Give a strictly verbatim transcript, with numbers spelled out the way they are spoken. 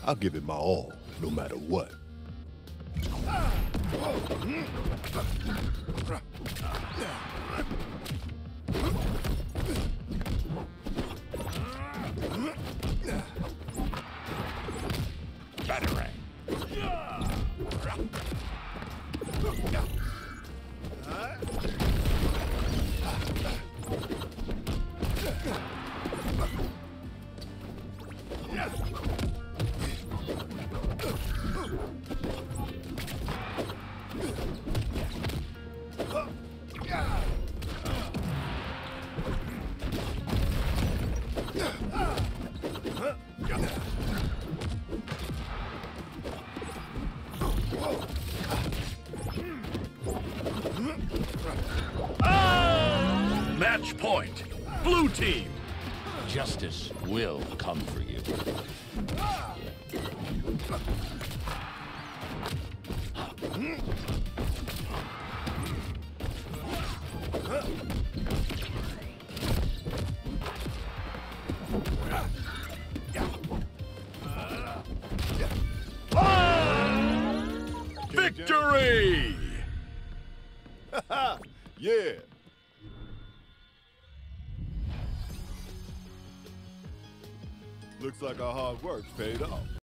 I'll give it my all, no matter what. Batarang. Match point. Blue team. Justice will come for you. Victory! Yeah. Looks like our hard work paid off.